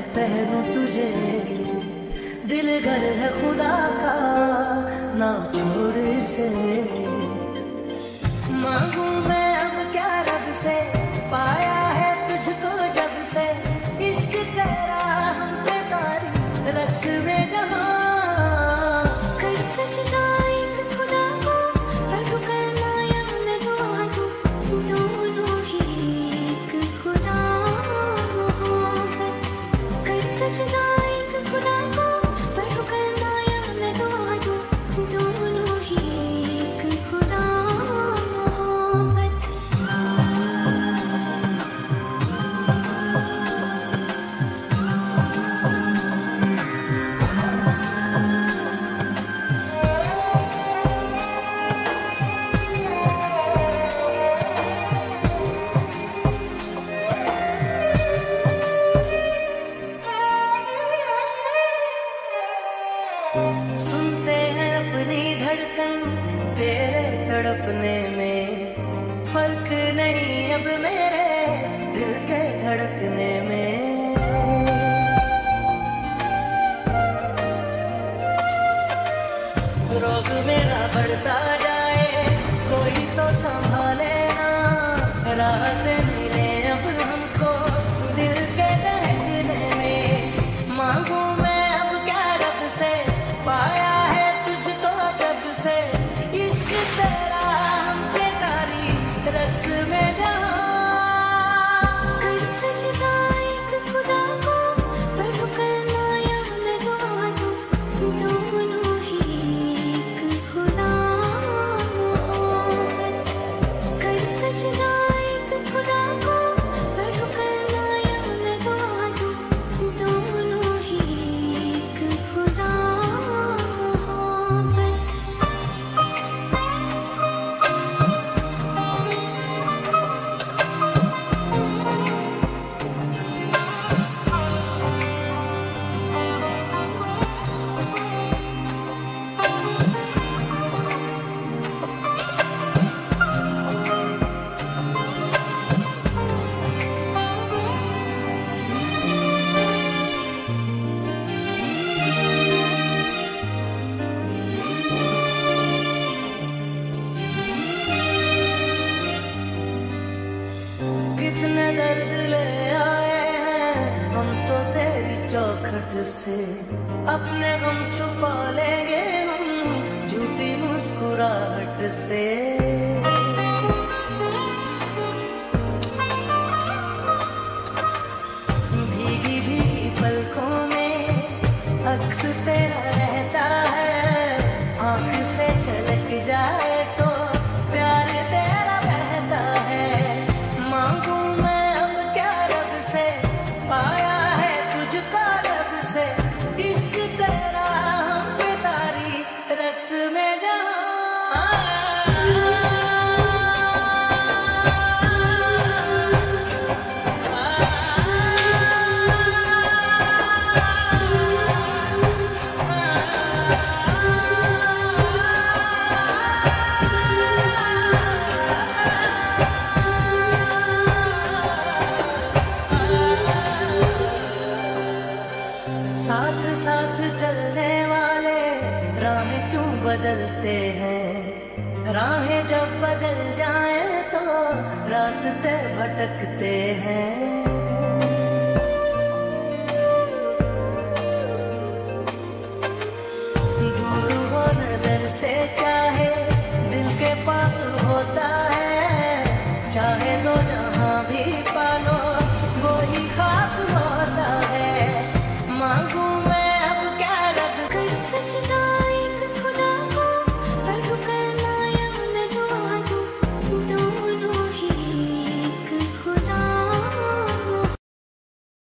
पहनूं तुझे, दिल घर है खुदा का ना छोड़ इसे। मांगू मैं अब क्या रब से, पाया है तुझको जब से, इश्क तेरा हम पे तारी रक्स में जहां। कर सजदा एक खुदा को, बैठो करना या मैं दुआ दूं, दोनों ही एक खुदा मोहब्बत। कर सजदा एक खुदा को, बैठो करना या मैं दुआ दूं, दोनों ही एक खुदा मोहब्बत। सुनते हैं अपनी धड़कन तेरे तड़पने में, फर्क नहीं अब मेरे दिल के धड़कने में। रोग मेरा बढ़ता जाए कोई तो संभाले ना, राहत मिले अब हमको दिल के धड़कने में। मांगू मैं अब क्या रब से, पाया है तुझको जब से, इश्क तेरा हम पे तारी रक्स में जहां। कर सजदा एक खुदा को, बैठो करना या मैं दुआ दूं, दोनों ही एक खुदा मोहब्बत। कर सजदा एक खुदा को, बैठो करना या मैं दुआ दूं, दोनों ही एक खुदा मोहब्बत। कितने दर्द ले आए हैं हम तो तेरी चौखट से, अपने गम छुपा लेंगे हम झूठी मुस्कुराहट से। भीगी भीगी पलकों में अक्स तेरा रहता है, आंख से झलक जाए तो प्यार तेरा बहता है। मांगू मैं अब क्या रब से, पाया है तुझको रब से, इश्क तेरा हम पे तारी रक्स में जहां। साथ साथ चलने वाले राहें क्यों बदलते हैं, राहें जब बदल जाएं तो रास्ते भटकते हैं।